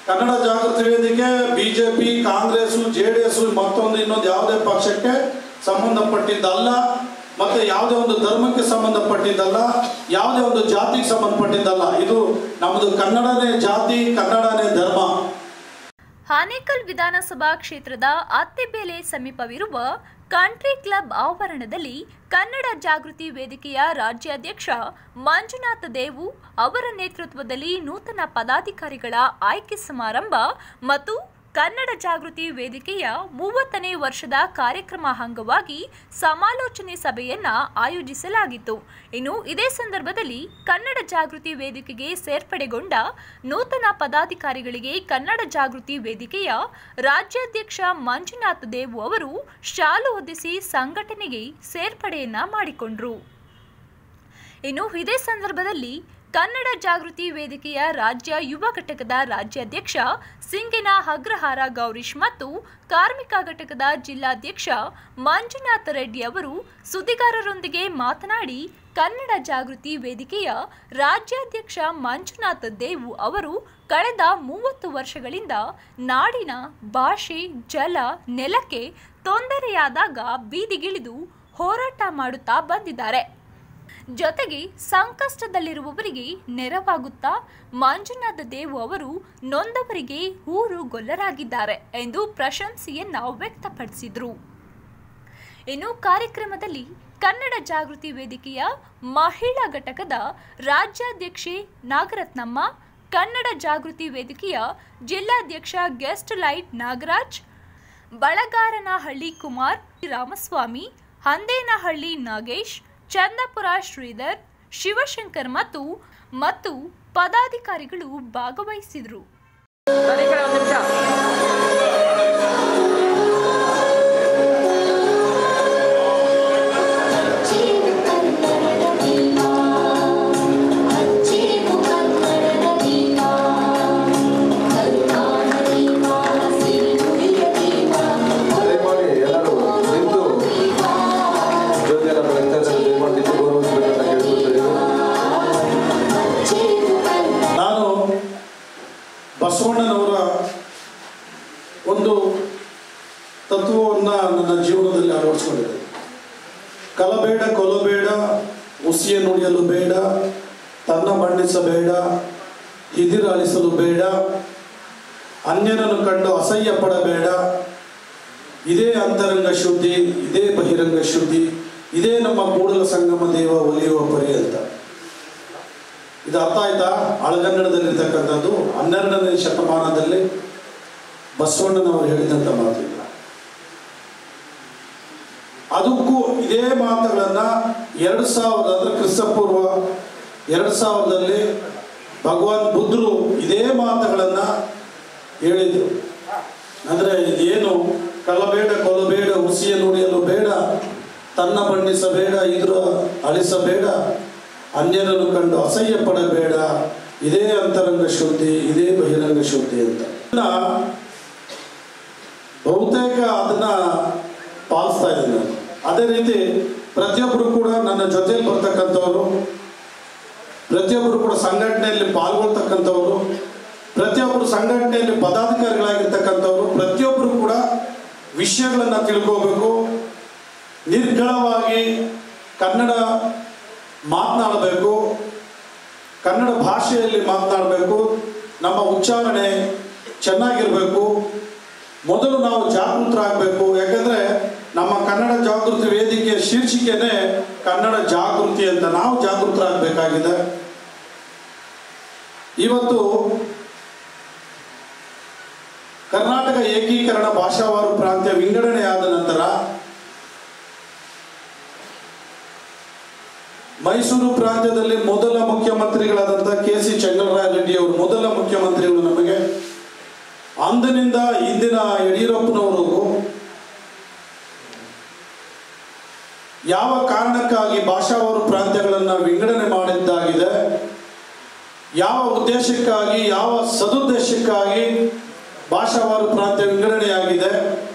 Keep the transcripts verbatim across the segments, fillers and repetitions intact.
ಕನ್ನಡ ಜಾಗೃತಿ ವೇದಿಕೆ BJP, Congress, JDS ಮತ್ತೊಂದು ಇನ್ನೊಂದು ಯಾವುದೇ ಪಕ್ಷಕ್ಕೆ ಸಂಬಂಧಪಟ್ಟಿದ್ದಲ್ಲ, ಮತ್ತೆ ಯಾವುದೇ ಒಂದು ಧರ್ಮಕ್ಕೆ ಸಂಬಂಧಪಟ್ಟಿದ್ದಲ್ಲ, ಯಾವುದೇ ಒಂದು ಜಾತಿಗೆ ಸಂಬಂಧಪಟ್ಟಿದ್ದಲ್ಲ. ಇದು ನಮ್ಮದು ಕನ್ನಡನೇ ಜಾತಿ, ಕನ್ನಡನೇ ಧರ್ಮ. ಆನೇಕಲ್ ವಿಧಾನಸಭಾ ಕ್ಷೇತ್ರದ ಅತ್ತಿಬೇಲೆ ಸಮೀಪವಿರುವ ಕಂಟ್ರಿ ಕ್ಲಬ್ ಆವರಣದಲ್ಲಿ ಕನ್ನಡ ಜಾಗೃತಿ ವೇದಿಕೆಯ ರಾಜ್ಯಾಧ್ಯಕ್ಷ ಮಂಜುನಾಥ ದೇವು ಅವರ ನೇತೃತ್ವದಲ್ಲಿ ನೂತನ ಪದಾಧಿಕಾರಿಗಳ ಆಯ್ಕೆ ಸಮಾರಂಭ ಮತ್ತು ಕನ್ನಡ ಜಾಗೃತಿ ವೇದಿಕೆಯ ಮೂವತ್ತನೇ ವರ್ಷದ ಕಾರ್ಯಕ್ರಮ ಅಂಗವಾಗಿ ಸಮಾಲೋಚನೆ ಸಭೆಯನ್ನ ಆಯೋಜಿಸಲಾಗಿತ್ತು. ಇನ್ನು ಇದೇ ಸಂದರ್ಭದಲ್ಲಿ ಕನ್ನಡ ಜಾಗೃತಿ ವೇದಿಕೆಗೆ ಸೇರ್ಪಡೆಗೊಂಡ ನೂತನ ಪದಾಧಿಕಾರಿಗಳಿಗೆ ಕನ್ನಡ ಜಾಗೃತಿ ವೇದಿಕೆಯ ರಾಜ್ಯಾಧ್ಯಕ್ಷ ಮಂಜುನಾಥ ದೇವು ಅವರು ಶಾಲು ಹೊದಿಸಿ ಸಂಘಟನೆಗೆ ಸೇರ್ಪಡೆಯನ್ನ ಮಾಡಿಕೊಂಡರು. ಇನ್ನು ಇದೇ ಸಂದರ್ಭದಲ್ಲಿ ಕನ್ನಡ ಜಾಗೃತಿ ವೇದಿಕೆಯ ರಾಜ್ಯ ಯುವ ಘಟಕದ ರಾಜ್ಯಾಧ್ಯಕ್ಷ ಸಿಂಗಿನ ಅಗ್ರಹಾರ ಗೌರೀಶ್ ಮತ್ತು ಕಾರ್ಮಿಕ ಘಟಕದ ಜಿಲ್ಲಾಧ್ಯಕ್ಷ ಮಂಜುನಾಥ ರೆಡ್ಡಿ ಅವರು ಸುದ್ದಿಗಾರರೊಂದಿಗೆ ಮಾತನಾಡಿ, ಕನ್ನಡ ಜಾಗೃತಿ ವೇದಿಕೆಯ ರಾಜ್ಯಾಧ್ಯಕ್ಷ ಮಂಜುನಾಥ ದೇವು ಅವರು ಕಳೆದ ಮೂವತ್ತು ವರ್ಷಗಳಿಂದ ನಾಡಿನ ಭಾಷೆ, ಜಲ, ನೆಲಕ್ಕೆ ತೊಂದರೆಯಾದಾಗ ಬೀದಿಗಿಳಿದು ಹೋರಾಟ ಮಾಡುತ್ತಾ ಬಂದಿದ್ದಾರೆ. ಜೊತೆಗೆ ಸಂಕಷ್ಟದಲ್ಲಿರುವವರಿಗೆ ನೆರವಾಗುತ್ತಾ ಮಂಜುನಾಥ ದೇವು ಅವರು ನೊಂದವರಿಗೆ ಊರು ಗೊಲ್ಲರಾಗಿದ್ದಾರೆ ಎಂದು ಪ್ರಶಂಸೆಯನ್ನ ವ್ಯಕ್ತಪಡಿಸಿದರು. ಇನ್ನು ಕಾರ್ಯಕ್ರಮದಲ್ಲಿ ಕನ್ನಡ ಜಾಗೃತಿ ವೇದಿಕೆಯ ಮಹಿಳಾ ಘಟಕದ ರಾಜ್ಯಾಧ್ಯಕ್ಷೆ ನಾಗರತ್ನಮ್ಮ, ಕನ್ನಡ ಜಾಗೃತಿ ವೇದಿಕೆಯ ಜಿಲ್ಲಾಧ್ಯಕ್ಷ ಗೆಸ್ಟ್ ಲೈಟ್ ನಾಗರಾಜ್, ಬಳಗಾರನಹಳ್ಳಿ ಕುಮಾರ್ ರಾಮಸ್ವಾಮಿ, ಹಂದೇನಹಳ್ಳಿ ನಾಗೇಶ್, ಚಂದಪುರ ಶ್ರೀಧರ್, ಶಿವಶಂಕರ್ ಮತ್ತು ಮತ್ತು ಪದಾಧಿಕಾರಿಗಳು ಭಾಗವಹಿಸಿದರು. ಬಸವಣ್ಣನವರ ಒಂದು ತತ್ವವನ್ನು ನನ್ನ ಜೀವನದಲ್ಲಿ ಅಳವಡಿಸಿಕೊಂಡಿದ್ದೆ. ಕಲಬೇಡ, ಕೊಲಬೇಡ, ಹುಸಿಯ ನುಡಿಯಲು ಬೇಡ, ತನ್ನ ಬಣ್ಣಿಸಬೇಡ, ಹಿದಿರಾಳಿಸಲು ಬೇಡ, ಅನ್ಯರನ್ನು ಕಂಡು ಅಸಹ್ಯ ಪಡಬೇಡ, ಇದೇ ಅಂತರಂಗ ಶುದ್ಧಿ, ಇದೇ ಬಹಿರಂಗ ಶುದ್ಧಿ, ಇದೇ ನಮ್ಮ ಕೂಡಲ ಸಂಗಮ ದೇವ ಒಲಿಯುವ ಪರಿ ಅಂತ. ಇದು ಅರ್ಥ ಆಯ್ತಾ? ಹಳಗನ್ನಡದಲ್ಲಿರ್ತಕ್ಕಂಥದ್ದು ಹನ್ನೆರಡನೇ ಶತಮಾನದಲ್ಲಿ ಬಸವಣ್ಣನವರು ಹೇಳಿದಂಥ ಮಾತು. ಅದಕ್ಕೂ ಇದೇ ಮಾತುಗಳನ್ನ ಎರಡು ಸಾವಿರದ ಅಂದ್ರೆ ಕ್ರಿಸ್ತಪೂರ್ವ ಎರಡು ಸಾವಿರದಲ್ಲಿ ಭಗವಾನ್ ಬುದ್ಧರು ಇದೇ ಮಾತುಗಳನ್ನ ಹೇಳಿದರು. ಅಂದ್ರೆ ಏನು ಕಲಬೇಡ, ಕೊಲಬೇಡ, ಹುಸಿಯ ನುಡಿಯಲು ಬೇಡ, ತನ್ನ ಬಣ್ಣಿಸಬೇಡ, ಇದ್ರ ಅಳಿಸಬೇಡ, ಅನ್ಯರನ್ನು ಕಂಡು ಅಸಹ್ಯ ಪಡಬೇಡ, ಇದೇ ಅಂತರಂಗ ಶುದ್ಧಿ, ಇದೇ ಬಹಿರಂಗ ಶುದ್ಧಿ ಅಂತ. ಬಹುತೇಕ ಅದನ್ನ ಪಾಲಿಸ್ತಾ ಇದ್ದೀನಿ. ಅದೇ ರೀತಿ ಪ್ರತಿಯೊಬ್ಬರು ಕೂಡ ನನ್ನ ಜೊತೆಯಲ್ಲಿ ಬರ್ತಕ್ಕಂಥವ್ರು, ಪ್ರತಿಯೊಬ್ಬರು ಕೂಡ ಸಂಘಟನೆಯಲ್ಲಿ ಪಾಲ್ಗೊಳ್ತಕ್ಕಂಥವ್ರು, ಪ್ರತಿಯೊಬ್ಬರು ಸಂಘಟನೆಯಲ್ಲಿ ಪದಾಧಿಕಾರಿಗಳಾಗಿರ್ತಕ್ಕಂಥವ್ರು, ಪ್ರತಿಯೊಬ್ಬರು ಕೂಡ ವಿಷಯಗಳನ್ನು ತಿಳ್ಕೋಬೇಕು. ನಿರ್ಗಳವಾಗಿ ಕನ್ನಡ ಮಾತನಾಡಬೇಕು, ಕನ್ನಡ ಭಾಷೆಯಲ್ಲಿ ಮಾತನಾಡಬೇಕು, ನಮ್ಮ ಉಚ್ಚಾರಣೆ ಚೆನ್ನಾಗಿರಬೇಕು. ಮೊದಲು ನಾವು ಜಾಗೃತರಾಗಬೇಕು. ಯಾಕಂದರೆ ನಮ್ಮ ಕನ್ನಡ ಜಾಗೃತಿ ವೇದಿಕೆಯ ಶೀರ್ಷಿಕೆನೇ ಕನ್ನಡ ಜಾಗೃತಿ ಅಂತ. ನಾವು ಜಾಗೃತರಾಗಬೇಕಾಗಿದೆ. ಇವತ್ತು ಕರ್ನಾಟಕ ಏಕೀಕರಣ ಭಾಷಾವಾರು ಪ್ರಾಂತ್ಯ ವಿಂಗಡಣೆಯಾದ ನಂತರ ಮೈಸೂರು ಪ್ರಾಂತ್ಯದಲ್ಲಿ ಮೊದಲ ಮುಖ್ಯಮಂತ್ರಿಗಳಾದಂಥ ಕೆ ಸಿ ಚೆಂಗಲರಾಯ ರೆಡ್ಡಿ ಅವರು ಮೊದಲ ಮುಖ್ಯಮಂತ್ರಿಗಳು. ನಮಗೆ ಅಂದಿನಿಂದ ಇಂದಿನ ಯಡಿಯೂರಪ್ಪನವರೆಗೂ ಯಾವ ಕಾರಣಕ್ಕಾಗಿ ಭಾಷಾವಾರು ಪ್ರಾಂತ್ಯಗಳನ್ನು ವಿಂಗಡಣೆ ಮಾಡಿದ್ದಾಗಿದೆ, ಯಾವ ಉದ್ದೇಶಕ್ಕಾಗಿ, ಯಾವ ಸದುದ್ದೇಶಕ್ಕಾಗಿ ಭಾಷಾವಾರು ಪ್ರಾಂತ್ಯ ವಿಂಗಡಣೆಯಾಗಿದೆ,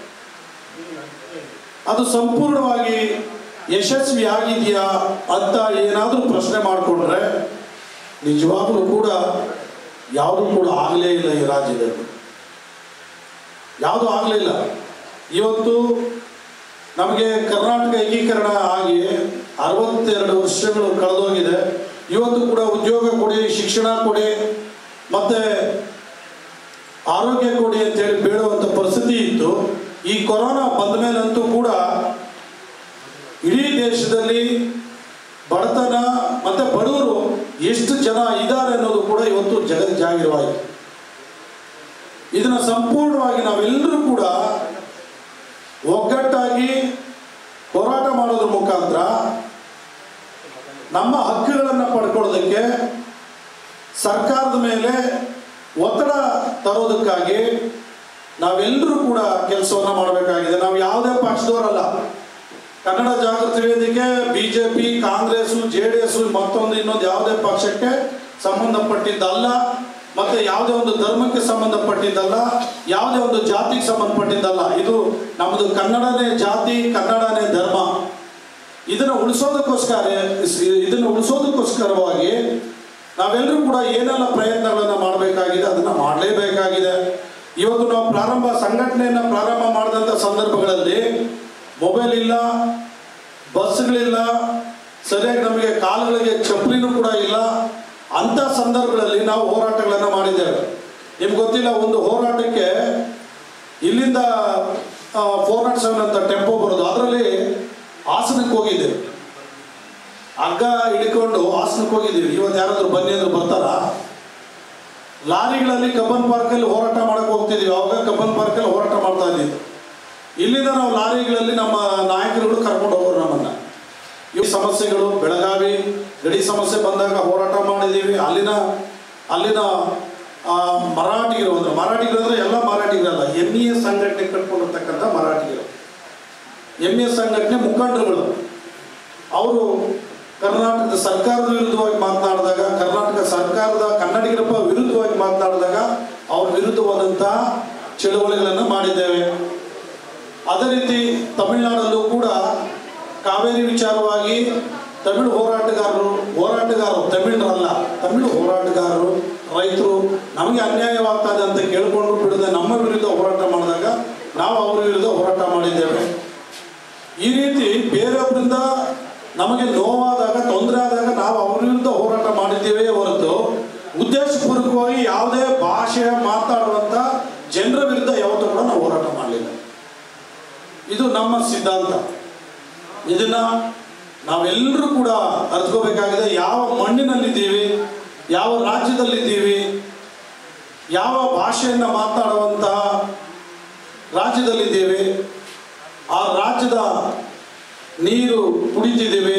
ಅದು ಸಂಪೂರ್ಣವಾಗಿ ಯಶಸ್ವಿ ಆಗಿದೆಯಾ ಅಂತ ಏನಾದರೂ ಪ್ರಶ್ನೆ ಮಾಡಿಕೊಂಡ್ರೆ ನಿಜವಾಗ್ಲೂ ಕೂಡ ಯಾವುದೂ ಕೂಡ ಆಗಲೇ ಇಲ್ಲ ಈ ರಾಜ್ಯದಲ್ಲಿ, ಯಾವುದೂ ಆಗಲಿಲ್ಲ. ಇವತ್ತು ನಮಗೆ ಕರ್ನಾಟಕ ಏಕೀಕರಣ ಆಗಿ ಅರವತ್ತೆರಡು ವರ್ಷಗಳು ಕಳೆದೋಗಿದೆ. ಇವತ್ತು ಕೂಡ ಉದ್ಯೋಗ ಕೊಡಿ, ಶಿಕ್ಷಣ ಕೊಡಿ, ಮತ್ತು ಆರೋಗ್ಯ ಕೊಡಿ ಅಂತೇಳಿ ಬೇಡುವಂಥ ಪರಿಸ್ಥಿತಿ ಇತ್ತು. ಈ ಕೊರೋನಾ ಬಂದ ಮೇಲಂತೂ ಕೂಡ ಇಡೀ ದೇಶದಲ್ಲಿ ಬಡತನ ಮತ್ತು ಬಡವರು ಎಷ್ಟು ಜನ ಇದ್ದಾರೆ ಅನ್ನೋದು ಕೂಡ ಇವತ್ತು ಜಗತ್ ಜಾಗೃತವಾಯಿತು. ಇದನ್ನು ಸಂಪೂರ್ಣವಾಗಿ ನಾವೆಲ್ಲರೂ ಕೂಡ ಒಗ್ಗಟ್ಟಾಗಿ ಹೋರಾಟ ಮಾಡೋದ್ರ ಮುಖಾಂತರ ನಮ್ಮ ಹಕ್ಕುಗಳನ್ನು ಪಡ್ಕೊಳ್ಳೋದಕ್ಕೆ ಸರ್ಕಾರದ ಮೇಲೆ ಒತ್ತಡ ತರೋದಕ್ಕಾಗಿ ನಾವೆಲ್ಲರೂ ಕೂಡ ಕೆಲಸವನ್ನು ಮಾಡಬೇಕಾಗಿದೆ. ನಾವು ಯಾವುದೇ ಪಕ್ಷದವರಲ್ಲ. Kannada Jagruthi Vedike B J P, Congress, J D S ಮತ್ತೊಂದು ಇನ್ನೊಂದು ಯಾವುದೇ ಪಕ್ಷಕ್ಕೆ ಸಂಬಂಧಪಟ್ಟಿದ್ದಲ್ಲ, ಮತ್ತು ಯಾವುದೇ ಒಂದು ಧರ್ಮಕ್ಕೆ ಸಂಬಂಧಪಟ್ಟಿದ್ದಲ್ಲ, ಯಾವುದೇ ಒಂದು ಜಾತಿಗೆ ಸಂಬಂಧಪಟ್ಟಿದ್ದಲ್ಲ. ಇದು ನಮ್ಮದು ಕನ್ನಡನೇ ಜಾತಿ, ಕನ್ನಡನೇ ಧರ್ಮ. ಇದನ್ನು ಉಳಿಸೋದಕ್ಕೋಸ್ಕರ ಇದನ್ನು ಉಳಿಸೋದಕ್ಕೋಸ್ಕರವಾಗಿ ನಾವೆಲ್ಲರೂ ಕೂಡ ಏನೆಲ್ಲ ಪ್ರಯತ್ನಗಳನ್ನು ಮಾಡಬೇಕಾಗಿದೆ ಅದನ್ನು ಮಾಡಲೇಬೇಕಾಗಿದೆ. ಇವತ್ತು ನಾವು ಪ್ರಾರಂಭ ಸಂಘಟನೆಯನ್ನು ಪ್ರಾರಂಭ ಮಾಡಿದಂಥ ಸಂದರ್ಭಗಳಲ್ಲಿ ಮೊಬೈಲ್ ಇಲ್ಲ, ಬಸ್ಗಳಿಲ್ಲ, ಸರಿಯಾಗಿ ನಮಗೆ ಕಾಲುಗಳಿಗೆ ಚಪ್ಪಲಿನೂ ಕೂಡ ಇಲ್ಲ. ಅಂಥ ಸಂದರ್ಭಗಳಲ್ಲಿ ನಾವು ಹೋರಾಟಗಳನ್ನು ಮಾಡಿದ್ದೇವೆ. ನಿಮ್ಗೆ ಗೊತ್ತಿಲ್ಲ, ಒಂದು ಹೋರಾಟಕ್ಕೆ ಇಲ್ಲಿಂದ ಫೋರ್ ನಾಟ್ ಸೆವೆನ್ ಅಂತ ಟೆಂಪೋ ಬರೋದು, ಅದರಲ್ಲಿ ಹಾಸನಕ್ಕೆ ಹೋಗಿದ್ದೇವೆ. ಹಗ್ಗ ಹಿಡ್ಕೊಂಡು ಹಾಸನಕ್ಕೆ ಹೋಗಿದ್ದೀವಿ. ಇವತ್ತು ಯಾರಾದರೂ ಬನ್ನಿ ಅಂದ್ರೆ ಬರ್ತಾರ? ಲಾರಿಗಳಲ್ಲಿ ಕಬ್ಬನ್ ಪಾರ್ಕಲ್ಲಿ ಹೋರಾಟ ಮಾಡಕ್ಕೆ ಹೋಗ್ತಿದ್ದೀವಿ. ಅವಾಗ ಕಬ್ಬನ್ ಪಾರ್ಕಲ್ಲಿ ಹೋರಾಟ ಮಾಡ್ತಾ ಇದ್ದಿದ್ದು. ಇಲ್ಲಿಂದ ನಾವು ಲಾರಿಗಳಲ್ಲಿ ನಮ್ಮ ನಾಯಕರುಗಳು ಕರ್ಕೊಂಡು ಹೋಗೋರು ನಮ್ಮನ್ನು. ಈ ಸಮಸ್ಯೆಗಳು ಬೆಳಗಾವಿ ಗಡಿ ಸಮಸ್ಯೆ ಬಂದಾಗ ಹೋರಾಟ ಮಾಡಿದ್ದೀವಿ. ಅಲ್ಲಿನ ಅಲ್ಲಿನ ಮರಾಠಿಗರು ಅಂದರೆ ಮರಾಠಿಗರು ಅಂದರೆ ಎಲ್ಲ ಮರಾಠಿಗರಲ್ಲ, ಎಮ್ ಇ ಎಸ್ ಸಂಘಟನೆ ಕಟ್ಕೊಂಡಿರ್ತಕ್ಕಂಥ ಮರಾಠಿಗರು, ಎಮ್ ಇ ಎಸ್ ಸಂಘಟನೆ ಮುಖಂಡರುಗಳು. ಅವರು ಕರ್ನಾಟಕದ ಸರ್ಕಾರದ ವಿರುದ್ಧವಾಗಿ ಮಾತನಾಡಿದಾಗ, ಕರ್ನಾಟಕ ಸರ್ಕಾರದ ಕನ್ನಡಿಗರ ವಿರುದ್ಧವಾಗಿ ಮಾತನಾಡಿದಾಗ ಅವ್ರ ವಿರುದ್ಧವಾದಂಥ ಚಳುವಳಿಗಳನ್ನು ಮಾಡಿದ್ದೇವೆ. ಅದೇ ರೀತಿ ತಮಿಳುನಾಡಲ್ಲೂ ಕೂಡ ಕಾವೇರಿ ವಿಚಾರವಾಗಿ ತಮಿಳು ಹೋರಾಟಗಾರರು ಹೋರಾಟಗಾರರು ತಮಿಳರಲ್ಲ ತಮಿಳು ಹೋರಾಟಗಾರರು ರೈತರು ನಮಗೆ ಅನ್ಯಾಯವಾಗ್ತದೆ ಅಂತ ಕೇಳಿಕೊಂಡು ಬಿಡದೆ ನಮ್ಮ ವಿರುದ್ಧ ಹೋರಾಟ ಮಾಡಿದಾಗ ನಾವು ಅವರ ವಿರುದ್ಧ ಹೋರಾಟ ಮಾಡಿದ್ದೇವೆ. ಈ ರೀತಿ ಬೇರೆಯವರಿಂದ ನಮಗೆ ನೋವಾದಾಗ, ತೊಂದರೆ ಆದಾಗ ನಾವು ಅವ್ರ ವಿರುದ್ಧ ಹೋರಾಟ ಮಾಡಿದ್ದೇವೆ ಹೊರತು ಉದ್ದೇಶಪೂರ್ವಕವಾಗಿ ಯಾವುದೇ ಭಾಷೆ ಮಾತಾಡುವಂಥ ಜನರ ವಿರುದ್ಧ ಯಾವತ್ತೂ ಕೂಡ ನಾವು ಹೋರಾಟ ಮಾಡಲಿಲ್ಲ. ಇದು ನಮ್ಮ ಸಿದ್ಧಾಂತ. ಇದನ್ನ ನಾವೆಲ್ಲರೂ ಕೂಡ ಅರ್ಥಕೋಬೇಕಾಗಿದೆ. ಯಾವ ಮಣ್ಣಿನಲ್ಲಿದ್ದೀವಿ, ಯಾವ ರಾಜ್ಯದಲ್ಲಿದ್ದೀವಿ, ಯಾವ ಭಾಷೆಯನ್ನು ಮಾತನಾಡುವಂತಹ ರಾಜ್ಯದಲ್ಲಿದ್ದೀವಿ, ಆ ರಾಜ್ಯದ ನೀರು ಕುಡಿತಿದ್ದೀವಿ,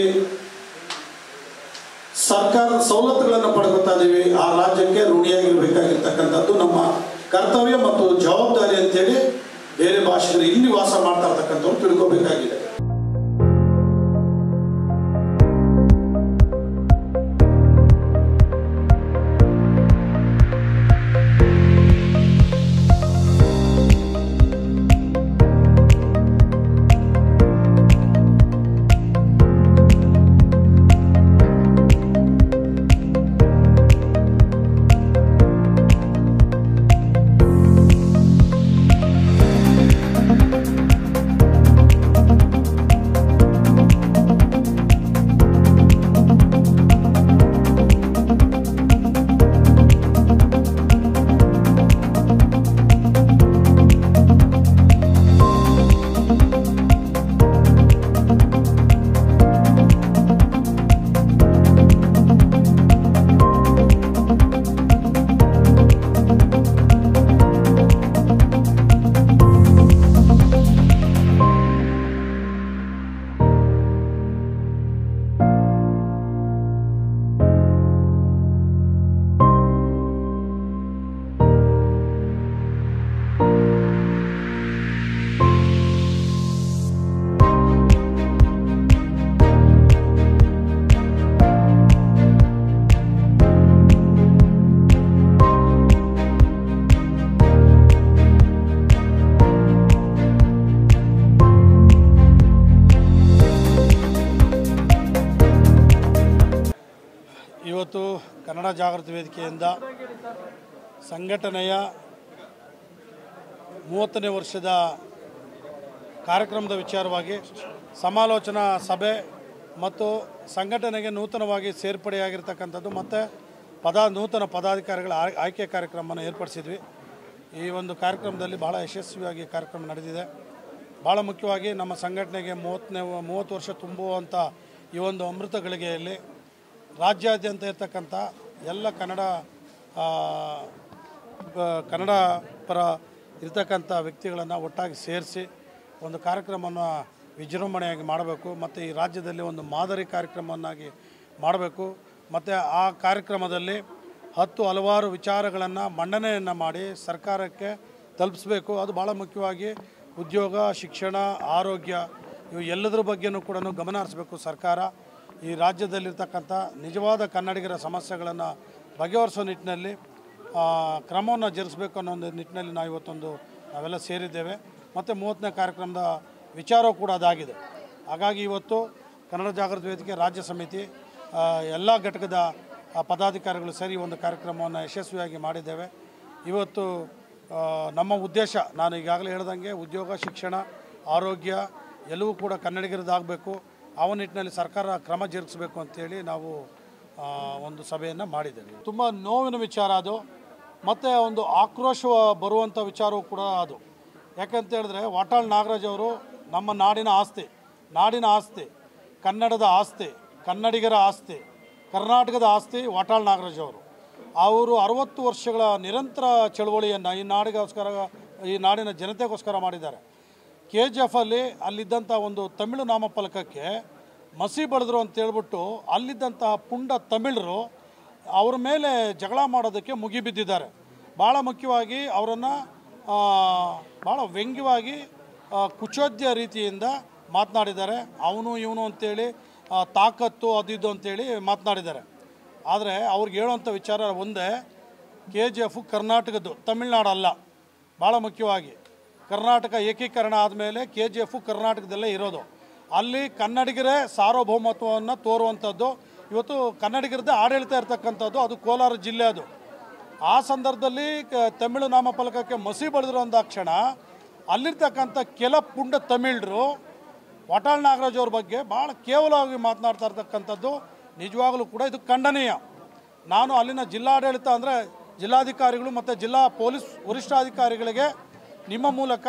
ಸರ್ಕಾರದ ಸವಲತ್ತುಗಳನ್ನು ಪಡ್ಕೊತಾ ಇದ್ದೀವಿ, ಆ ರಾಜ್ಯಕ್ಕೆ ಋಣಿಯಾಗಿರ್ಬೇಕಾಗಿರ್ತಕ್ಕಂಥದ್ದು ನಮ್ಮ ಕರ್ತವ್ಯ ಮತ್ತು ಜವಾಬ್ದಾರಿ ಅಂತೇಳಿ ಬೇರೆ ಭಾಷೆಗಳು ಇಲ್ಲಿ ವಾಸ ಮಾಡ್ತಾ ಇರ್ತಕ್ಕಂಥವ್ರು ತಿಳ್ಕೋಬೇಕಾಗಿದೆ. ಇವತ್ತು ಕನ್ನಡ ಜಾಗೃತಿ ವೇದಿಕೆಯಿಂದ ಸಂಘಟನೆಯ ಮೂವತ್ತನೇ ವರ್ಷದ ಕಾರ್ಯಕ್ರಮದ ವಿಚಾರವಾಗಿ ಸಮಾಲೋಚನಾ ಸಭೆ ಮತ್ತು ಸಂಘಟನೆಗೆ ನೂತನವಾಗಿ ಸೇರ್ಪಡೆಯಾಗಿರ್ತಕ್ಕಂಥದ್ದು ಮತ್ತು ಪದ ನೂತನ ಪದಾಧಿಕಾರಿಗಳ ಆಯ್ಕೆ ಕಾರ್ಯಕ್ರಮವನ್ನು ಏರ್ಪಡಿಸಿದ್ವಿ. ಈ ಒಂದು ಕಾರ್ಯಕ್ರಮದಲ್ಲಿ ಭಾಳ ಯಶಸ್ವಿಯಾಗಿ ಕಾರ್ಯಕ್ರಮ ನಡೆದಿದೆ. ಭಾಳ ಮುಖ್ಯವಾಗಿ ನಮ್ಮ ಸಂಘಟನೆಗೆ ಮೂವತ್ತನೇ ಮೂವತ್ತು ವರ್ಷ ತುಂಬುವಂಥ ಈ ಒಂದು ಅಮೃತ ಗಳಿಗೆಯಲ್ಲಿ ರಾಜ್ಯಾದ್ಯಂತ ಇರ್ತಕ್ಕಂಥ ಎಲ್ಲ ಕನ್ನಡ ಕನ್ನಡ ಪರ ಇರ್ತಕ್ಕಂಥ ವ್ಯಕ್ತಿಗಳನ್ನು ಒಟ್ಟಾಗಿ ಸೇರಿಸಿ ಒಂದು ಕಾರ್ಯಕ್ರಮವನ್ನು ವಿಜೃಂಭಣೆಯಾಗಿ ಮಾಡಬೇಕು ಮತ್ತು ಈ ರಾಜ್ಯದಲ್ಲಿ ಒಂದು ಮಾದರಿ ಕಾರ್ಯಕ್ರಮವನ್ನಾಗಿ ಮಾಡಬೇಕು. ಮತ್ತು ಆ ಕಾರ್ಯಕ್ರಮದಲ್ಲಿ ಹತ್ತು ಹಲವಾರು ವಿಚಾರಗಳನ್ನು ಮಂಡನೆಯನ್ನು ಮಾಡಿ ಸರ್ಕಾರಕ್ಕೆ ತಲುಪಿಸಬೇಕು. ಅದು ಭಾಳ ಮುಖ್ಯವಾಗಿ ಉದ್ಯೋಗ, ಶಿಕ್ಷಣ, ಆರೋಗ್ಯ ಇವು ಎಲ್ಲದರ ಬಗ್ಗೆಯೂ ಕೂಡ ಗಮನ ಹರಿಸಬೇಕು ಸರ್ಕಾರ. ಈ ರಾಜ್ಯದಲ್ಲಿರ್ತಕ್ಕಂಥ ನಿಜವಾದ ಕನ್ನಡಿಗರ ಸಮಸ್ಯೆಗಳನ್ನು ಬಗೆಹರಿಸೋ ನಿಟ್ಟಿನಲ್ಲಿ ಕ್ರಮವನ್ನು ಜರುಗಿಸಬೇಕು ಅನ್ನೋ ಒಂದು ನಿಟ್ಟಿನಲ್ಲಿ ನಾವು ಇವತ್ತೊಂದು ನಾವೆಲ್ಲ ಸೇರಿದ್ದೇವೆ. ಮತ್ತು ಮೂವತ್ತನೇ ಕಾರ್ಯಕ್ರಮದ ವಿಚಾರವೂ ಕೂಡ ಅದಾಗಿದೆ. ಹಾಗಾಗಿ ಇವತ್ತು ಕನ್ನಡ ಜಾಗೃತಿ ವೇದಿಕೆ ರಾಜ್ಯ ಸಮಿತಿ ಎಲ್ಲ ಘಟಕದ ಪದಾಧಿಕಾರಿಗಳು ಸೇರಿ ಒಂದು ಕಾರ್ಯಕ್ರಮವನ್ನು ಯಶಸ್ವಿಯಾಗಿ ಮಾಡಿದ್ದೇವೆ. ಇವತ್ತು ನಮ್ಮ ಉದ್ದೇಶ ನಾನು ಈಗಾಗಲೇ ಹೇಳ್ದಂಗೆ ಉದ್ಯೋಗ, ಶಿಕ್ಷಣ, ಆರೋಗ್ಯ ಎಲ್ಲವೂ ಕೂಡ ಕನ್ನಡಿಗರದಾಗಬೇಕು. ಆ ನಿಟ್ಟಿನಲ್ಲಿ ಸರ್ಕಾರ ಕ್ರಮ ಜರುಗಿಸಬೇಕು ಅಂತೇಳಿ ನಾವು ಒಂದು ಸಭೆಯನ್ನು ಮಾಡಿದ್ದೇವೆ. ತುಂಬ ನೋವಿನ ವಿಚಾರ ಅದು ಮತ್ತು ಒಂದು ಆಕ್ರೋಶ ಬರುವಂಥ ವಿಚಾರವೂ ಕೂಡ ಅದು. ಯಾಕಂತ ಹೇಳಿದ್ರೆ ವಾಟಾಳ್ ನಾಗರಾಜ್ ಅವರು ನಮ್ಮ ನಾಡಿನ ಆಸ್ತಿ, ನಾಡಿನ ಆಸ್ತಿ, ಕನ್ನಡದ ಆಸ್ತಿ, ಕನ್ನಡಿಗರ ಆಸ್ತಿ, ಕರ್ನಾಟಕದ ಆಸ್ತಿ ವಾಟಾಳ್ ನಾಗರಾಜ್ ಅವರು. ಅವರು ಅರವತ್ತು ವರ್ಷಗಳ ನಿರಂತರ ಚಳವಳಿಯನ್ನು ಈ ನಾಡಿಗೋಸ್ಕರ, ಈ ನಾಡಿನ ಜನತೆಗೋಸ್ಕರ ಮಾಡಿದ್ದಾರೆ. ಕೆ ಜಿ ಎಫಲ್ಲಿ ಅಲ್ಲಿದ್ದಂಥ ಒಂದು ತಮಿಳು ನಾಮಫಲಕಕ್ಕೆ ಮಸಿ ಬಳಿದ್ರು ಅಂತೇಳ್ಬಿಟ್ಟು ಅಲ್ಲಿದ್ದಂತಹ ಪುಂಡ ತಮಿಳರು ಅವ್ರ ಮೇಲೆ ಜಗಳ ಮಾಡೋದಕ್ಕೆ ಮುಗಿಬಿದ್ದಿದ್ದಾರೆ. ಭಾಳ ಮುಖ್ಯವಾಗಿ ಅವರನ್ನು ಭಾಳ ವ್ಯಂಗ್ಯವಾಗಿ ಕುಚೋದ್ಯ ರೀತಿಯಿಂದ ಮಾತನಾಡಿದ್ದಾರೆ. ಅವನು ಇವನು ಅಂತೇಳಿ ತಾಕತ್ತು ಅದಿದ್ದು ಅಂತೇಳಿ ಮಾತನಾಡಿದ್ದಾರೆ. ಆದರೆ ಅವ್ರಿಗೆ ಹೇಳುವಂಥ ವಿಚಾರ ಒಂದೇ, ಕೆ ಜಿ ಎಫು ಕರ್ನಾಟಕದ್ದು, ತಮಿಳ್ನಾಡಲ್ಲ. ಭಾಳ ಮುಖ್ಯವಾಗಿ ಕರ್ನಾಟಕ ಏಕೀಕರಣ ಆದಮೇಲೆ ಕೆ ಜಿ ಎಫು ಕರ್ನಾಟಕದಲ್ಲೇ ಇರೋದು. ಅಲ್ಲಿ ಕನ್ನಡಿಗರೇ ಸಾರ್ವಭೌಮತ್ವವನ್ನು ತೋರುವಂಥದ್ದು. ಇವತ್ತು ಕನ್ನಡಿಗರದ್ದೇ ಆಡಳಿತ ಇರ್ತಕ್ಕಂಥದ್ದು, ಅದು ಕೋಲಾರ ಜಿಲ್ಲೆ. ಅದು ಆ ಸಂದರ್ಭದಲ್ಲಿ ತಮಿಳು ನಾಮಫಲಕಕ್ಕೆ ಮಸಿ ಬಳಿದ್ರು ಅಂದಾಕ್ಷಣ ಅಲ್ಲಿರ್ತಕ್ಕಂಥ ಕೆಲ ಪುಂಡ ತಮಿಳರು ವಾಟಾಳ್ ನಾಗರಾಜ್ ಅವ್ರ ಬಗ್ಗೆ ಭಾಳ ಕೇವಲವಾಗಿ ಮಾತನಾಡ್ತಾ ಇರ್ತಕ್ಕಂಥದ್ದು ನಿಜವಾಗಲೂ ಕೂಡ ಇದು ಖಂಡನೀಯ. ನಾನು ಅಲ್ಲಿನ ಜಿಲ್ಲಾಡಳಿತ ಅಂದರೆ ಜಿಲ್ಲಾಧಿಕಾರಿಗಳು ಮತ್ತು ಜಿಲ್ಲಾ ಪೊಲೀಸ್ ವರಿಷ್ಠಾಧಿಕಾರಿಗಳಿಗೆ ನಿಮ್ಮ ಮೂಲಕ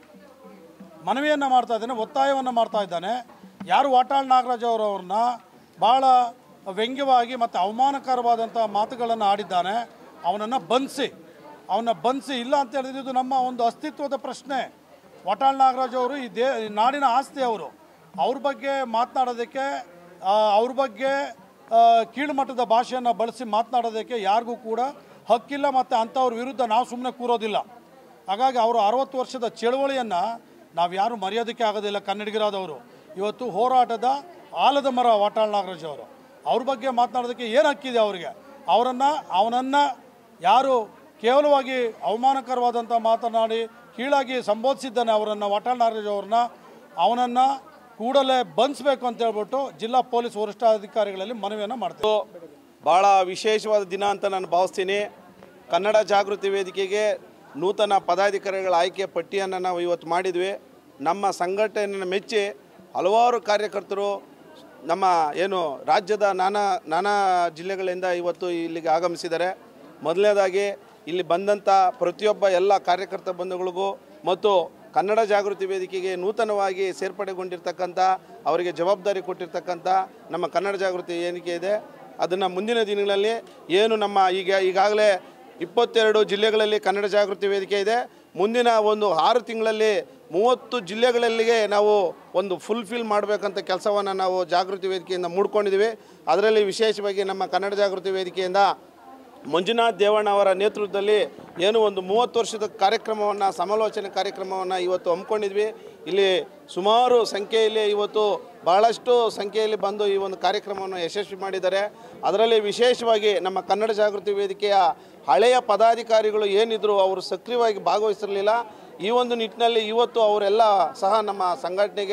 ಮನವಿಯನ್ನು ಮಾಡ್ತಾ ಇದ್ದಾನೆ, ಒತ್ತಾಯವನ್ನು ಮಾಡ್ತಾ ಇದ್ದಾನೆ. ಯಾರು ವಾಟಾಳ್ ನಾಗರಾಜ್ ಅವರವ್ರನ್ನ ಭಾಳ ವ್ಯಂಗ್ಯವಾಗಿ ಮತ್ತು ಅವಮಾನಕರವಾದಂಥ ಮಾತುಗಳನ್ನು ಆಡಿದ್ದಾನೆ, ಅವನನ್ನು ಬಂಧಿಸಿ ಅವನ್ನ ಬಂಧಿಸಿ ಇಲ್ಲ ಅಂತ ಹೇಳಿದ್ರೆ ಇದು ನಮ್ಮ ಒಂದು ಅಸ್ತಿತ್ವದ ಪ್ರಶ್ನೆ. ವಾಟಾಳ್ ನಾಗರಾಜ್ ಅವರು ಈ ದೇ ನಾಡಿನ ಆಸ್ತಿ. ಅವರು ಅವ್ರ ಬಗ್ಗೆ ಮಾತನಾಡೋದಕ್ಕೆ, ಅವ್ರ ಬಗ್ಗೆ ಕೀಳುಮಟ್ಟದ ಭಾಷೆಯನ್ನು ಬಳಸಿ ಮಾತನಾಡೋದಕ್ಕೆ ಯಾರಿಗೂ ಕೂಡ ಹಕ್ಕಿಲ್ಲ. ಮತ್ತು ಅಂಥವ್ರ ವಿರುದ್ಧ ನಾವು ಸುಮ್ಮನೆ ಕೂರೋದಿಲ್ಲ. ಹಾಗಾಗಿ ಅವರು ಅರವತ್ತು ವರ್ಷದ ಚಳವಳಿಯನ್ನು ನಾವು ಯಾರು ಮರೆಯೋದಕ್ಕೆ ಆಗೋದಿಲ್ಲ. ಕನ್ನಡಿಗರಾದವರು ಇವತ್ತು ಹೋರಾಟದ ಆಲದ ಮರ ವಾಟಾಳ್ ನಾಗರಾಜ್ ಅವರು. ಅವ್ರ ಬಗ್ಗೆ ಮಾತನಾಡೋದಕ್ಕೆ ಏನು ಹಕ್ಕಿದೆ ಅವರಿಗೆ? ಅವರನ್ನು ಅವನನ್ನು ಯಾರು ಕೇವಲವಾಗಿ ಅವಮಾನಕರವಾದಂಥ ಮಾತನಾಡಿ ಕೀಳಾಗಿ ಸಂಬೋಧಿಸಿದ್ದಾನೆ ಅವರನ್ನು, ವಾಟಾಳ್ ನಾಗರಾಜ್ ಅವ್ರನ್ನ, ಅವನನ್ನು ಕೂಡಲೇ ಬಂಧಿಸಬೇಕು ಅಂತ ಹೇಳ್ಬಿಟ್ಟು ಜಿಲ್ಲಾ ಪೊಲೀಸ್ ವರಿಷ್ಠಾಧಿಕಾರಿಗಳಲ್ಲಿ ಮನವಿಯನ್ನು ಮಾಡ್ತೀವಿ. ಭಾಳ ವಿಶೇಷವಾದ ದಿನ ಅಂತ ನಾನು ಭಾವಿಸ್ತೀನಿ. ಕನ್ನಡ ಜಾಗೃತಿ ವೇದಿಕೆಗೆ ನೂತನ ಪದಾಧಿಕಾರಿಗಳ ಆಯ್ಕೆ ಪಟ್ಟಿಯನ್ನು ನಾವು ಇವತ್ತು ಮಾಡಿದ್ವಿ. ನಮ್ಮ ಸಂಘಟನೆಯನ್ನು ಮೆಚ್ಚಿ ಹಲವಾರು ಕಾರ್ಯಕರ್ತರು ನಮ್ಮ ಏನು ರಾಜ್ಯದ ನಾನಾ ನಾನಾ ಜಿಲ್ಲೆಗಳಿಂದ ಇವತ್ತು ಇಲ್ಲಿಗೆ ಆಗಮಿಸಿದ್ದಾರೆ. ಮೊದಲನೇದಾಗಿ ಇಲ್ಲಿ ಬಂದಂಥ ಪ್ರತಿಯೊಬ್ಬ ಎಲ್ಲ ಕಾರ್ಯಕರ್ತ ಬಂಧುಗಳಿಗೂ ಮತ್ತು ಕನ್ನಡ ಜಾಗೃತಿ ವೇದಿಕೆಗೆ ನೂತನವಾಗಿ ಸೇರ್ಪಡೆಗೊಂಡಿರ್ತಕ್ಕಂಥ ಅವರಿಗೆ ಜವಾಬ್ದಾರಿ ಕೊಟ್ಟಿರ್ತಕ್ಕಂಥ ನಮ್ಮ ಕನ್ನಡ ಜಾಗೃತಿ ವೇದಿಕೆ ಇದೆ. ಅದನ್ನು ಮುಂದಿನ ದಿನಗಳಲ್ಲಿ ಏನು ನಮ್ಮ ಈಗ ಈಗಾಗಲೇ ಇಪ್ಪತ್ತೆರಡು ಜಿಲ್ಲೆಗಳಲ್ಲಿ ಕನ್ನಡ ಜಾಗೃತಿ ವೇದಿಕೆ ಇದೆ. ಮುಂದಿನ ಒಂದು ಆರು ತಿಂಗಳಲ್ಲಿ ಮೂವತ್ತು ಜಿಲ್ಲೆಗಳಲ್ಲಿಗೆ ನಾವು ಒಂದು ಫುಲ್ಫಿಲ್ ಮಾಡಬೇಕಂತ ಕೆಲಸವನ್ನು ನಾವು ಜಾಗೃತಿ ವೇದಿಕೆಯಿಂದ ಮೂಡ್ಕೊಂಡಿದ್ದೀವಿ. ಅದರಲ್ಲಿ ವಿಶೇಷವಾಗಿ ನಮ್ಮ ಕನ್ನಡ ಜಾಗೃತಿ ವೇದಿಕೆಯಿಂದ ಮಂಜುನಾಥ್ ದೇವಣ್ಣ ಅವರ ನೇತೃತ್ವದಲ್ಲಿ ಏನು ಒಂದು ಮೂವತ್ತು ವರ್ಷದ ಕಾರ್ಯಕ್ರಮವನ್ನು, ಸಮಾಲೋಚನೆ ಕಾರ್ಯಕ್ರಮವನ್ನು ಇವತ್ತು ಹಮ್ಮಿಕೊಂಡಿದ್ವಿ. ಇಲ್ಲಿ ಸುಮಾರು ಸಂಖ್ಯೆಯಲ್ಲಿ ಇವತ್ತು ಬಹಳಷ್ಟು ಸಂಖ್ಯೆಯಲ್ಲಿ ಬಂದು ಈ ಒಂದು ಕಾರ್ಯಕ್ರಮವನ್ನು ಯಶಸ್ವಿ ಮಾಡಿದ್ದಾರೆ. ಅದರಲ್ಲಿ ವಿಶೇಷವಾಗಿ ನಮ್ಮ ಕನ್ನಡ ಜಾಗೃತಿ ವೇದಿಕೆಯ ಹಳೆಯ ಪದಾಧಿಕಾರಿಗಳು ಏನಿದ್ರು ಅವರು ಸಕ್ರಿಯವಾಗಿ ಭಾಗವಹಿಸಿರಲಿಲ್ಲ. ಈ ಒಂದು ನಿಟ್ಟಿನಲ್ಲಿ ಇವತ್ತು ಅವರೆಲ್ಲ ಸಹ ನಮ್ಮ ಸಂಘಟನೆಗೆ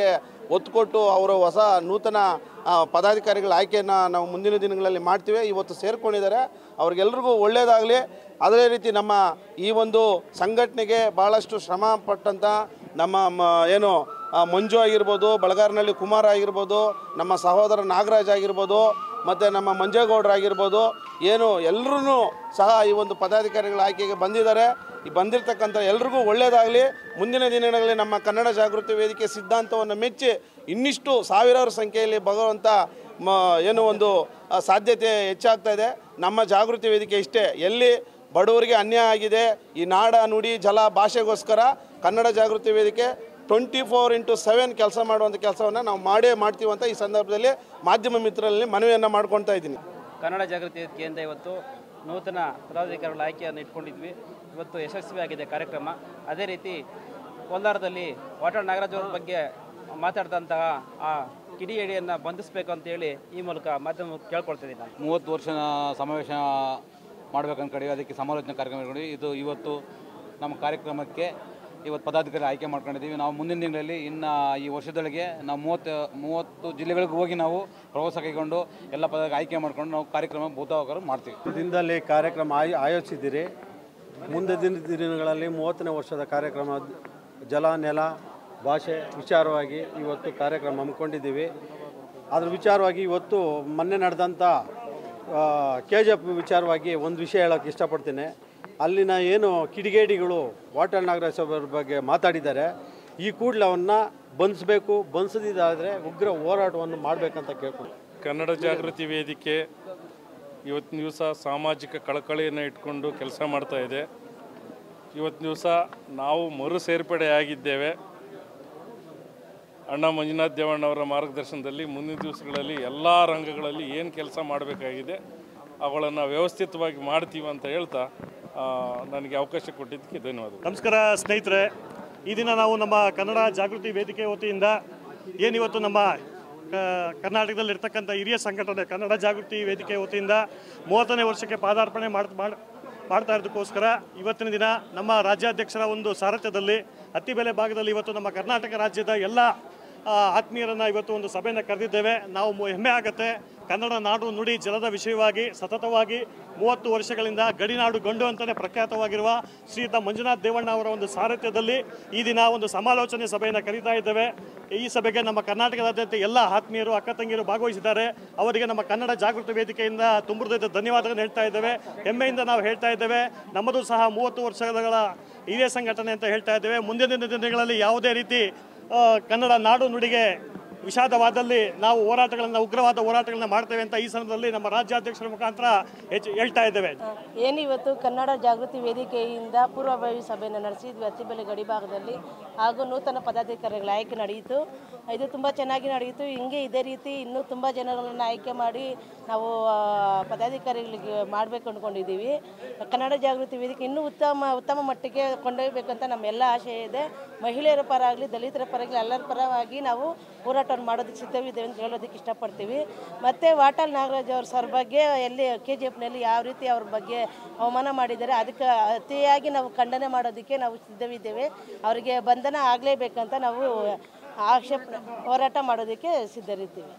ಒತ್ತು ಕೊಟ್ಟು ಅವರು ಹೊಸ ನೂತನ ಪದಾಧಿಕಾರಿಗಳ ಆಯ್ಕೆಯನ್ನು ನಾವು ಮುಂದಿನ ದಿನಗಳಲ್ಲಿ ಮಾಡ್ತೀವಿ. ಇವತ್ತು ಸೇರ್ಕೊಂಡಿದ್ದಾರೆ, ಅವ್ರಿಗೆಲ್ರಿಗೂ ಒಳ್ಳೆಯದಾಗಲಿ. ಅದೇ ರೀತಿ ನಮ್ಮ ಈ ಒಂದು ಸಂಘಟನೆಗೆ ಭಾಳಷ್ಟು ಶ್ರಮ ಪಟ್ಟಂಥ ನಮ್ಮ ಏನು ಮಂಜು ಆಗಿರ್ಬೋದು, ಬಳಗಾರನಹಳ್ಳಿ ಕುಮಾರ್ ಆಗಿರ್ಬೋದು, ನಮ್ಮ ಸಹೋದರ ನಾಗರಾಜ್ ಆಗಿರ್ಬೋದು, ಮತ್ತು ನಮ್ಮ ಮಂಜೇಗೌಡರಾಗಿರ್ಬೋದು, ಏನು ಎಲ್ಲರೂ ಸಹ ಈ ಒಂದು ಪದಾಧಿಕಾರಿಗಳ ಆಯ್ಕೆಗೆ ಬಂದಿದ್ದಾರೆ. ಈ ಬಂದಿರತಕ್ಕಂಥ ಎಲ್ರಿಗೂ ಒಳ್ಳೆಯದಾಗಲಿ. ಮುಂದಿನ ದಿನಗಳಲ್ಲಿ ನಮ್ಮ ಕನ್ನಡ ಜಾಗೃತಿ ವೇದಿಕೆ ಸಿದ್ಧಾಂತವನ್ನು ಮೆಚ್ಚಿ ಇನ್ನಿಷ್ಟು ಸಾವಿರಾರು ಸಂಖ್ಯೆಯಲ್ಲಿ ಬರುವಂಥ ಮ ಏನು ಒಂದು ಸಾಧ್ಯತೆ ಹೆಚ್ಚಾಗ್ತಾ ಇದೆ. ನಮ್ಮ ಜಾಗೃತಿ ವೇದಿಕೆ ಇಷ್ಟೇ, ಎಲ್ಲಿ ಬಡವರಿಗೆ ಅನ್ಯಾಯ ಆಗಿದೆ, ಈ ನಾಡ ನುಡಿ ಜಲ ಭಾಷೆಗೋಸ್ಕರ ಕನ್ನಡ ಜಾಗೃತಿ ವೇದಿಕೆ ಟ್ವೆಂಟಿ ಫೋರ್ ಇಂಟು ಸೆವೆನ್ ಕೆಲಸ ಮಾಡುವಂಥ ಕೆಲಸವನ್ನು ನಾವು ಮಾಡೇ ಮಾಡ್ತೀವಿ ಅಂತ ಈ ಸಂದರ್ಭದಲ್ಲಿ ಮಾಧ್ಯಮ ಮಿತ್ರರಲ್ಲಿ ಮನವಿಯನ್ನು ಮಾಡ್ಕೊಳ್ತಾ ಇದ್ದೀನಿ. ಕನ್ನಡ ಜಾಗೃತಿ ವೇದಿಕೆಯಿಂದ ಇವತ್ತು ನೂತನ ಪದಾಧಿಕಾರಿಗಳ ಆಯ್ಕೆಯನ್ನು ಇಟ್ಕೊಂಡಿದ್ವಿ. ಇವತ್ತು ಯಶಸ್ವಿಯಾಗಿದೆ ಕಾರ್ಯಕ್ರಮ. ಅದೇ ರೀತಿ ಕೋಲಾರದಲ್ಲಿ ವಾಟಾಳ್ ನಾಗರಾಜ್ ಅವರ ಬಗ್ಗೆ ಮಾತಾಡಿದಂತಹ ಆ ಕಿಡಿಗೇಡಿಯನ್ನು ಬಂಧಿಸಬೇಕು ಅಂತೇಳಿ ಈ ಮೂಲಕ ಮಾಧ್ಯಮ ಕೇಳ್ಕೊಳ್ತಿದ್ದೀನಿ. ನಾನು ಮೂವತ್ತು ವರ್ಷ ಸಮಾವೇಶ ಮಾಡಬೇಕಂತ ಕಡೆ ಅದಕ್ಕೆ ಸಮಾಲೋಚನಾ ಕಾರ್ಯಕ್ರಮ ಇಟ್ಕೊಂಡಿದ್ದೀವಿ. ಇದು ಇವತ್ತು ನಮ್ಮ ಕಾರ್ಯಕ್ರಮಕ್ಕೆ ಇವತ್ತು ಪದಾಧಿಕಾರಿ ಆಯ್ಕೆ ಮಾಡ್ಕೊಂಡಿದ್ದೀವಿ. ನಾವು ಮುಂದಿನ ದಿನಗಳಲ್ಲಿ ಇನ್ನು ಈ ವರ್ಷದೊಳಗೆ ನಾವು ಮೂವತ್ತು ಮೂವತ್ತು ಜಿಲ್ಲೆಗಳಿಗೆ ಹೋಗಿ ನಾವು ಪ್ರವಾಸ ಕೈಗೊಂಡು ಎಲ್ಲ ಪದ ಆಯ್ಕೆ ಮಾಡ್ಕೊಂಡು ನಾವು ಕಾರ್ಯಕ್ರಮ ಭೂತವಾಕಾರ ಮಾಡ್ತೀವಿ. ದಿನದಲ್ಲಿ ಕಾರ್ಯಕ್ರಮ ಆಯ್ ಆಯೋಜಿಸಿದ್ದೀರಿ. ಮುಂದಿನ ದಿನಗಳಲ್ಲಿ ಮೂವತ್ತನೇ ವರ್ಷದ ಕಾರ್ಯಕ್ರಮ ಜಲ ನೆಲ ಭಾಷೆ ವಿಚಾರವಾಗಿ ಇವತ್ತು ಕಾರ್ಯಕ್ರಮ ಹಮ್ಮಿಕೊಂಡಿದ್ದೀವಿ. ಅದ್ರ ವಿಚಾರವಾಗಿ ಇವತ್ತು ಮೊನ್ನೆ ನಡೆದಂಥ ಕೆ ಜಿ ಎಫ್ ವಿಚಾರವಾಗಿ ಒಂದು ವಿಷಯ ಹೇಳೋಕ್ಕೆ ಇಷ್ಟಪಡ್ತೀನಿ. ಅಲ್ಲಿನ ಏನು ಕಿಡಿಗೇಡಿಗಳು ವಾಟಾಳ್ ನಾಗರಾಜ್ ಅವರ ಬಗ್ಗೆ ಮಾತಾಡಿದ್ದಾರೆ, ಈ ಕೂಡಲೇ ಅವನ್ನ ಬಂಧಿಸಬೇಕು. ಬಂಧಿಸದಿದ್ದಾದರೆ ಉಗ್ರ ಹೋರಾಟವನ್ನು ಮಾಡಬೇಕಂತ ಕೇಳ್ಕೊಂಡು ಕನ್ನಡ ಜಾಗೃತಿ ವೇದಿಕೆ ಇವತ್ತಿನ ದಿವಸ ಸಾಮಾಜಿಕ ಕಳಕಳಿಯನ್ನು ಇಟ್ಕೊಂಡು ಕೆಲಸ ಮಾಡ್ತಾ ಇದೆ. ಇವತ್ತಿನ ದಿವಸ ನಾವು ಮರು ಸೇರ್ಪಡೆ ಆಗಿದ್ದೇವೆ. ಅಣ್ಣ ಮಂಜುನಾಥ್ ದೇವಣ್ಣವರ ಮಾರ್ಗದರ್ಶನದಲ್ಲಿ ಮುಂದಿನ ದಿವಸಗಳಲ್ಲಿ ಎಲ್ಲ ರಂಗಗಳಲ್ಲಿ ಏನು ಕೆಲಸ ಮಾಡಬೇಕಾಗಿದೆ ಅವುಗಳನ್ನು ವ್ಯವಸ್ಥಿತವಾಗಿ ಮಾಡ್ತೀವಿ ಅಂತ ಹೇಳ್ತಾ ನನಗೆ ಅವಕಾಶ ಕೊಟ್ಟಿದ್ದಕ್ಕೆ ಧನ್ಯವಾದ. ನಮಸ್ಕಾರ ಸ್ನೇಹಿತರೆ, ಈ ದಿನ ನಾವು ನಮ್ಮ ಕನ್ನಡ ಜಾಗೃತಿ ವೇದಿಕೆ ವತಿಯಿಂದ ಏನಿವತ್ತು ನಮ್ಮ ಕರ್ನಾಟಕದಲ್ಲಿರ್ತಕ್ಕಂಥ ಹಿರಿಯ ಸಂಘಟನೆ ಕನ್ನಡ ಜಾಗೃತಿ ವೇದಿಕೆ ವತಿಯಿಂದ ಮೂವತ್ತನೇ ವರ್ಷಕ್ಕೆ ಪಾದಾರ್ಪಣೆ ಮಾಡ್ ಮಾಡ್ತಾ ಇರೋದಕ್ಕೋಸ್ಕರ ಇವತ್ತಿನ ದಿನ ನಮ್ಮ ರಾಜ್ಯಾಧ್ಯಕ್ಷರ ಒಂದು ಸಾರಥ್ಯದಲ್ಲಿ ಅತ್ತಿಬೆಲೆ ಭಾಗದಲ್ಲಿ ಇವತ್ತು ನಮ್ಮ ಕರ್ನಾಟಕ ರಾಜ್ಯದ ಎಲ್ಲ ಆತ್ಮೀಯರನ್ನು ಇವತ್ತು ಒಂದು ಸಭೆಯನ್ನು ಕರೆದಿದ್ದೇವೆ. ನಾವು ಹೆಮ್ಮೆ ಆಗುತ್ತೆ. ಕನ್ನಡ ನಾಡು ನುಡಿ ಜಲದ ವಿಷಯವಾಗಿ ಸತತವಾಗಿ ಮೂವತ್ತು ವರ್ಷಗಳಿಂದ ಗಡಿನಾಡು ಗಂಡು ಅಂತಲೇ ಪ್ರಖ್ಯಾತವಾಗಿರುವ ಶ್ರೀಯುತ ಮಂಜುನಾಥ್ ದೇವಣ್ಣ ಅವರ ಒಂದು ಸಾರಥ್ಯದಲ್ಲಿ ಈ ದಿನ ಒಂದು ಸಮಾಲೋಚನೆ ಸಭೆಯನ್ನು ಕರೀತಾ ಇದ್ದೇವೆ. ಈ ಸಭೆಗೆ ನಮ್ಮ ಕರ್ನಾಟಕದಾದ್ಯಂತ ಎಲ್ಲ ಆತ್ಮೀಯರು ಅಕ್ಕ ತಂಗಿಯರು ಭಾಗವಹಿಸಿದ್ದಾರೆ. ಅವರಿಗೆ ನಮ್ಮ ಕನ್ನಡ ಜಾಗೃತಿ ವೇದಿಕೆಯಿಂದ ತುಂಬುವುದಕ್ಕೆ ಧನ್ಯವಾದಗಳನ್ನು ಹೇಳ್ತಾ ಇದ್ದೇವೆ. ಹೆಮ್ಮೆಯಿಂದ ನಾವು ಹೇಳ್ತಾ ಇದ್ದೇವೆ, ನಮ್ಮದು ಸಹ ಮೂವತ್ತು ವರ್ಷಗಳ ಹಿರಿಯ ಸಂಘಟನೆ ಅಂತ ಹೇಳ್ತಾ ಇದ್ದೇವೆ. ಮುಂದಿನ ದಿನಗಳಲ್ಲಿ ಯಾವುದೇ ರೀತಿ ಕನ್ನಡ ನಾಡು ನುಡಿಗೆ ವಿಷಾದವಾದಲ್ಲಿ ನಾವು ಹೋರಾಟಗಳನ್ನು ಉಗ್ರವಾದ ಹೋರಾಟಗಳನ್ನ ಮಾಡ್ತೇವೆ ಅಂತ ಈ ಸಂದರ್ಭದಲ್ಲಿ ನಮ್ಮ ರಾಜ್ಯಾಧ್ಯಕ್ಷರ ಮುಖಾಂತರ ಹೆಚ್ಚು ಹೇಳ್ತಾ ಇದ್ದೇವೆ. ಏನಿವತ್ತು ಕನ್ನಡ ಜಾಗೃತಿ ವೇದಿಕೆಯಿಂದ ಪೂರ್ವಭಾವಿ ಸಭೆಯನ್ನು ನಡೆಸಿದ್ವಿ ಅತ್ತಿಬೆಲೆ ಗಡಿ ಭಾಗದಲ್ಲಿ, ಹಾಗೂ ನೂತನ ಪದಾಧಿಕಾರಿಗಳ ಆಯ್ಕೆ ನಡೆಯಿತು. ಇದು ತುಂಬ ಚೆನ್ನಾಗಿ ನಡೆಯಿತು. ಹಿಂಗೆ ಇದೇ ರೀತಿ ಇನ್ನೂ ತುಂಬ ಜನಗಳನ್ನು ಆಯ್ಕೆ ಮಾಡಿ ನಾವು ಪದಾಧಿಕಾರಿಗಳಿಗೆ ಮಾಡಬೇಕು ಅಂದ್ಕೊಂಡಿದ್ದೀವಿ. ಕನ್ನಡ ಜಾಗೃತಿ ವೇದಿಕೆ ಇನ್ನೂ ಉತ್ತಮ ಉತ್ತಮ ಮಟ್ಟಿಗೆ ಕೊಂಡೊಯ್ಯಬೇಕಂತ ನಮ್ಮೆಲ್ಲ ಆಶಯ ಇದೆ. ಮಹಿಳೆಯರ ಪರ ಆಗಲಿ ದಲಿತರ ಪರಾಗಲಿ ಎಲ್ಲರ ಪರವಾಗಿ ನಾವು ಹೋರಾಟ ಮಾಡೋದಕ್ಕೆ ಸಿದ್ಧವಿದ್ದೇವೆ ಅಂತ ಹೇಳೋದಕ್ಕೆ ಇಷ್ಟಪಡ್ತೀವಿ. ಮತ್ತು ವಾಟಾಳ್ ನಾಗರಾಜ್ ಅವ್ರ ಸರ್ ಬಗ್ಗೆ ಎಲ್ಲಿ ಕೆ ಜಿ ಎಫ್ನಲ್ಲಿ ಯಾವ ರೀತಿ ಅವ್ರ ಬಗ್ಗೆ ಅವಮಾನ ಮಾಡಿದ್ದಾರೆ ಅದಕ್ಕೆ ಅತಿಯಾಗಿ ನಾವು ಖಂಡನೆ ಮಾಡೋದಕ್ಕೆ ನಾವು ಸಿದ್ಧವಿದ್ದೇವೆ. ಅವರಿಗೆ ಬಂಧನ ಆಗಲೇಬೇಕಂತ ನಾವು ಆಕ್ಷೇಪ ಹೋರಾಟ ಮಾಡೋದಕ್ಕೆ ಸಿದ್ಧರಿದ್ದೀವಿ.